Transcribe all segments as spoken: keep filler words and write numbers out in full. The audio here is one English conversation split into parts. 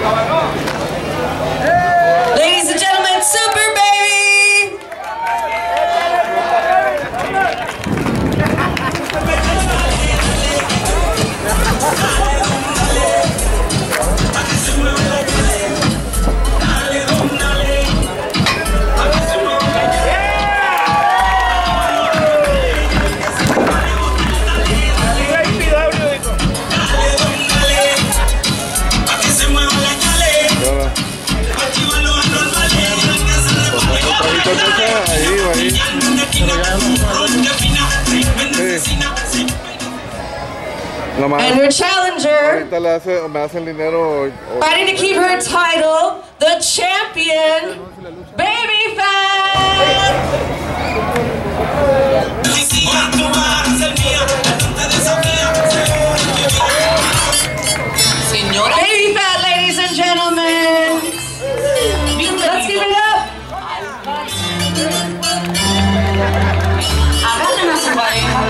Ladies and gentlemen, Super Baby! And her challenger, fighting to keep her title, the champion, Babyface! Babyface, ladies and gentlemen! Let's give it up! Agarren a su pareja.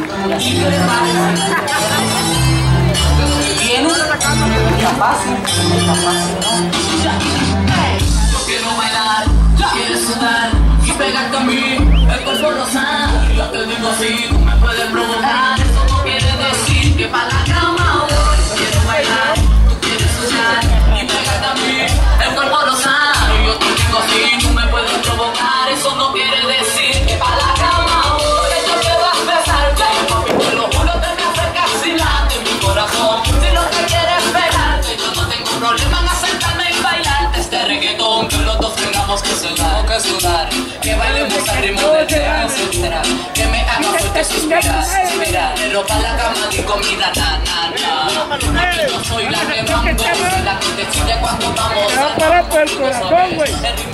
Viene, está fácil, está fácil, ¿no? Yo quiero bailar, quieres sudar y pegarte a mí, el cuerpo rosado. Yo te digo sí, tú me puedes provocar. Eso no quiere decir que para la cama voy. Quiero bailar, tú quieres sudar y pegarte a mí, el cuerpo rosado. Yo te digo sí, tú me puedes provocar. Eso no quiere decir que para la cama voy. Yo quiero besarte, papi, te lo juro, te me acercas y late mi corazón. Si lo que quieres pegarte, yo no tengo problema en acercarme y bailarte este reggaetón. Que los dos tengamos que sudar, que sudar, que bailemos al ritmo de trance, etcétera. Que me haga fuerte suspirar, suspirar. Me ropa la cama de comida, na, na, na. Yo soy la que mando, soy la que decide cuando vamos a parar por el corazón, güey.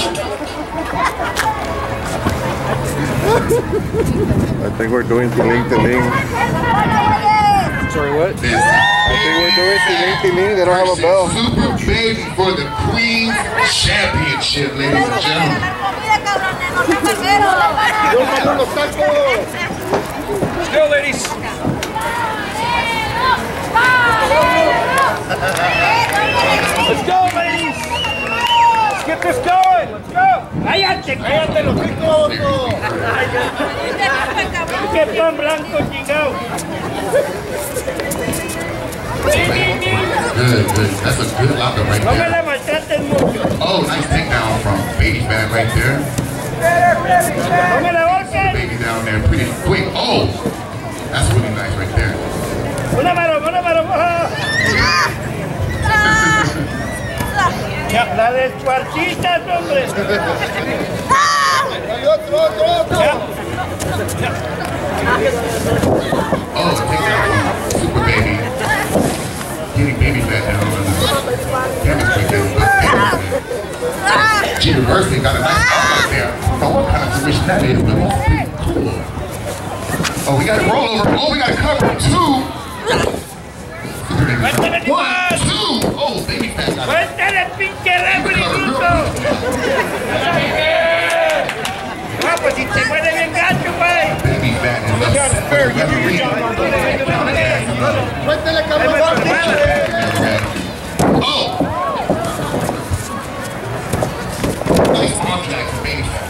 I think we're doing tiling tiling. Sorry, what? I think we're doing tiling tiling. They don't have a bell. Super Baby for the Queen Championship, ladies and gentlemen. Let's go, ladies. Let's go, ladies. Let's get this going. Let's go. Cállate, cállate los chicos. Qué pan blanco, chingado. Good, good. That's a good lockup right No me la there. maltraten mucho. Oh, nice takedown from Babyface right there. No me la golpeen. Baby down there pretty quick. Oh, that's really nice right there. Una mano, una mano. La descuartizas, hombre. Otro, otro, otro. Oh, takedown from Super Baby. Getting Babyface down on the chemistry down. G Reversing got a nice arm right there. I don't know what kind of position that is, but it's pretty cool. Oh, we got a rollover. Oh, we got a cover. Two. One, two. Oh, Babyface got it. ¡Cuéntale el pinche refri, bruto! Ah, pues si te muere bien gacho, güey. Babyface is upset with the referee. Cuéntale, cabrón. Oh! Nice contact from Babyface.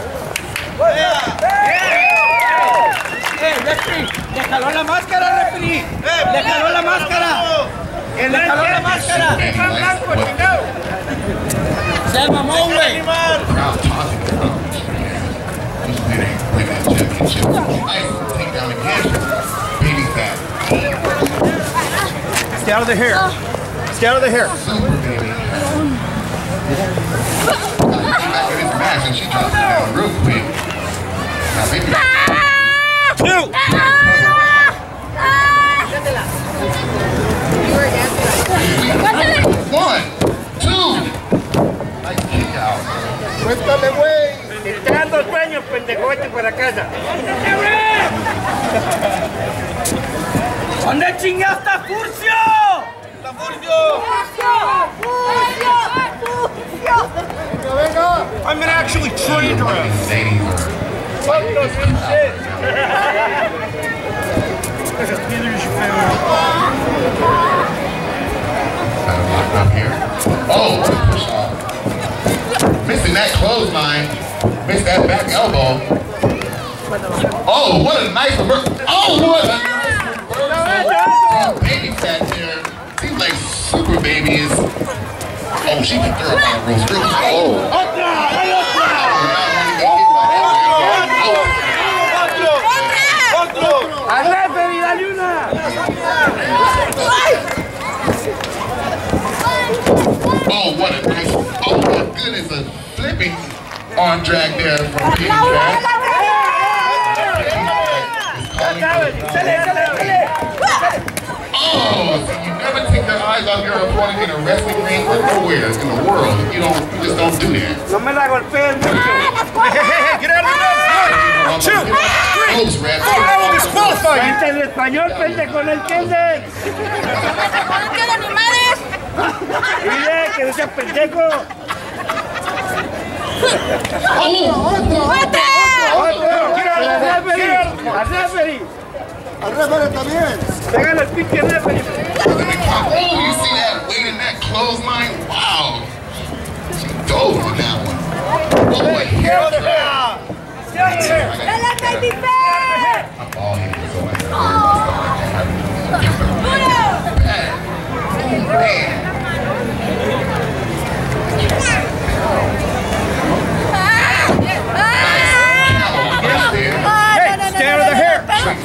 ¡Eh, refri! ¡Le jaló la máscara, refri! ¡Le jaló la máscara! ¡Que le jaló la máscara! ¡Qué pan blanco, chingado! ¡Se mamó, güey! Crowd tossing the crowd. He's winning, winning that championship. Nice takedown again. Babyface. Stay out of the hair. Stay out of the hair. Super Baby. Back in this match and she dropped it down real quick. Now Babyface. Two! One, two. Nice kick out. ¡Cuéntame, güey! Te está dando sueño, pendejo, vete para casa. ¿Dónde chingados está Furcio? ¡Está Furcio! ¡Furcio! ¡Venga! I'm gonna actually train her. Ladies are fighting this out. Got it locked up here. Oh, what a push off. Missing that clothesline. Missed that back elbow. Oh, what a nice reversal. Oh, what a nice reversal. Baby fat there. Seems like Super Baby is. Oh, she can throw up on the ropes. Really. Oh. Oh, what a nice. Oh, my goodness. A flipping arm drag there from Baby Fat. Oh, so you never take your eyes off your opponent in a wrestling ring or nowhere in the world. You don't, you just don't do that. No me la golpeen mucho. Hey, hey, hey, get out of the ring. One, two, three, four, I will disqualify you. En español, pendejo, no entiendes. No entiendo ni madres. Mire, que no seas pendejo. Oh, ¡Otro! Otro. Al referee. Al referee. Al referee también. Pégale el pinche referee. oh, you see that weight in that clothesline? Wow. She dove on that one. Oh, a heel drag. ¡Dale, baby fat! My ball hit me so much. Oh, man. Hey, stay out of the hair.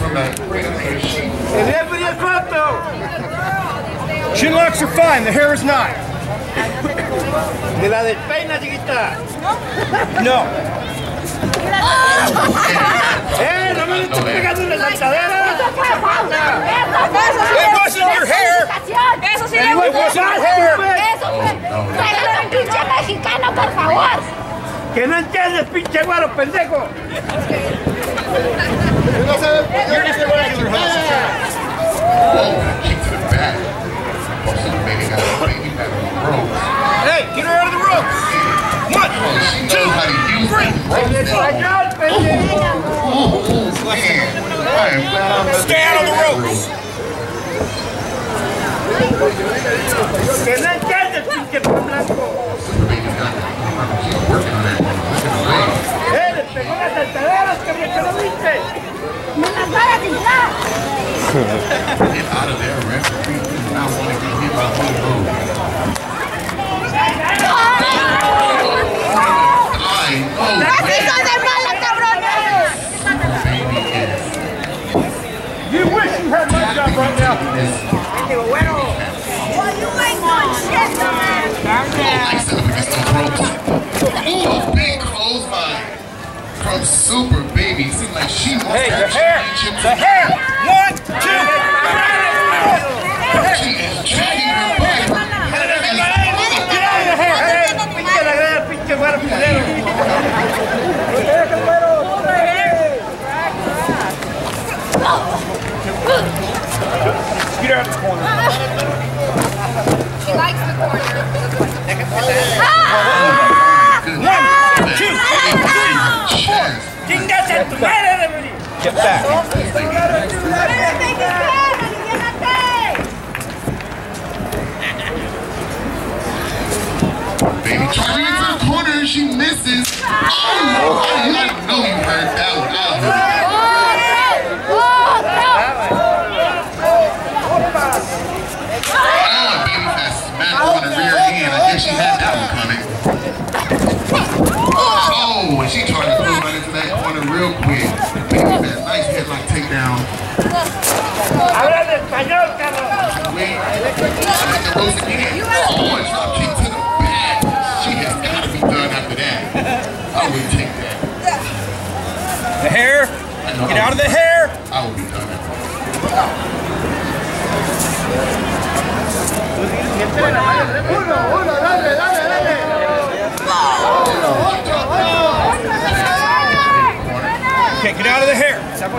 She locks are fine, the hair is not. De la despeina, chiquita. No. Eh, no me le estoy pegando en la saltadera. It wasn't your hair. Eso sí, It wasn't your hair. eso fue. Tráigale un pinche mexicano, por favor. Que no entiendes, pinche guaro, pendejo. You're just a regular host. Oh, kick to the back. Oh, so baby got a baby back on the ropes. Hey, get her out of the ropes. One, Oh, she knows how to use three. those ropes now. Español, pendejo. Oh, man. I am glad I'm not Stay out of the ropes. Que no entiendes, pinche blanco. Super Baby's got that. She's working on that one. Look at the leg. Eh, le pegó las saltaderas, que bien que no viste. ¡Me las van a tirar! Get out of there, referee. You do not want to get hit by one of those. I know. ¡Las hijas de mala, cabrones! Baby is. You wish you had my job right now. Digo, bueno. Well, you ain't doing shit, man! Nice up against those ropes. Ooh, big clothesline from Super Baby. Seems like she wants Hey, the that hair. championship. The hair. One, two. She is dragging her back. Get out of the hair. Hey, pinche la gran, pinche guaro, culero. Get out of the corner. She likes the corner. One, two, three. Chest. Chingas a tu madre, referee. Get back. Baby trying into the corner and she misses. Oh, I didn't know you heard that one. I heard it. Oh, Baby Fat smacked on the rear end. I guess she had that one coming. Oh, and she tried to throw right into that corner real quick. Baby Fat, nice headlock takedown. Habla de español, cabrón. Wait, I like the ropes again. Oh, a drop kick to the back. She has got to be done after that. I would take that. The hair. Get out of the hair. I would be done after that. Uno, uno, dale, dale, dale. Okay, get out of the hair.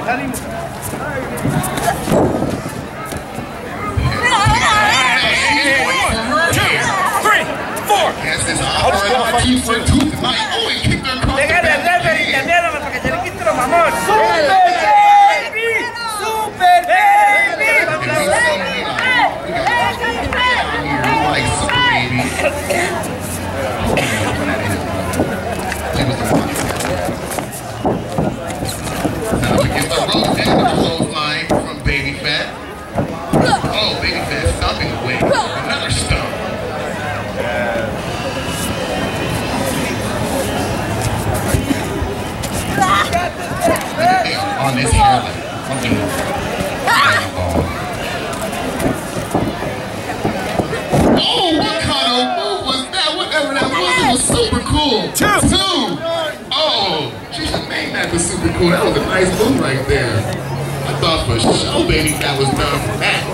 Two, three, four. Yes, this operator on two for two tonight. Oh, he kicked her across the Déjale al back. referee cambiarlo para que se le quite lo mamón. Super baby! Super baby! And we see Eli. We got a lot of people down here who like Super Baby. fucking oh, what kind of move was that? Whatever that was, it was super cool. Two. Two. Oh, she should name that the super cool. That was a nice move right there. I thought for sure, baby, that was done for that.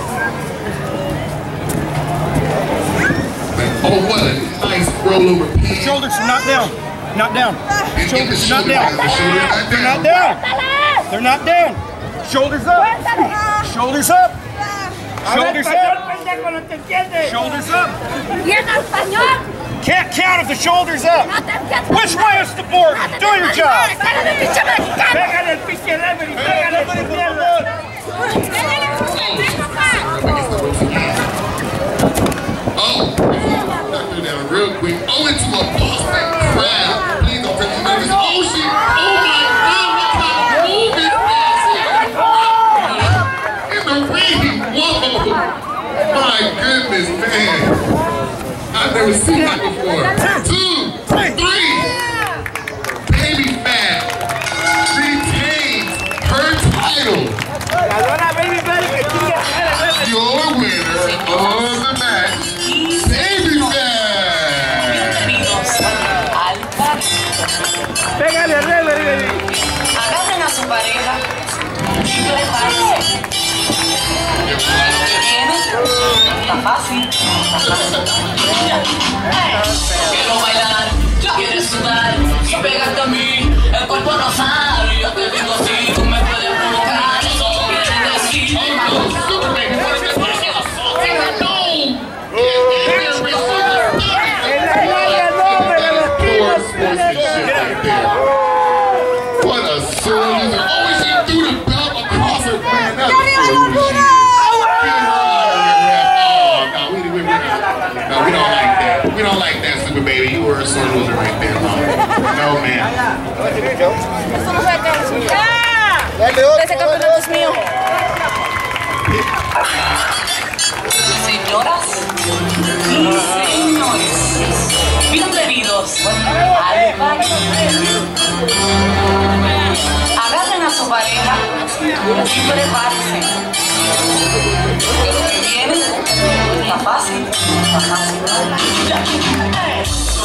Oh, what a nice rollover pin. Shoulders are not down. Not down. And Shoulders the are not down. The shoulders not They're not down. down. They're not down. Shoulders up. Shoulders up. Shoulders up. Shoulders up. ¿Y en español? Can't count if the shoulders up. No te entiendo. Which way is the board? Do your job. Pégale, pinche mexicano. Pégale el pinche referee. Pégale el mierda. Oh, knock her down real quick. Oh, into a Boston crab. Please don't take me nervous. Oh, shit. Oh, my God. What kind of move is that? In the ring. Whoa. My goodness, man. I've never seen that before. Two, three. Baby Fat retains her title. Your winner of the match, Baby Fat. Pégale, referee. Agarren a su pareja y prepárense. Está fácil, está fácil. Quiero bailar, quieres sudar y pegarte a mí, el cuerpo rosado. Yo te digo si tú me puedes provocar, eso quiere decir. What a sword! Oh, she threw the belt across her man. That's a no, we don't like that. We don't like that, Super Baby. You were a sore loser right there, no. No, man. Eso no se alcanza. Ese campeonato es mío. Señoras y señores, bienvenidos al baile. Agarren a su pareja y prepárense. Que lo que viene está fácil, está fácil.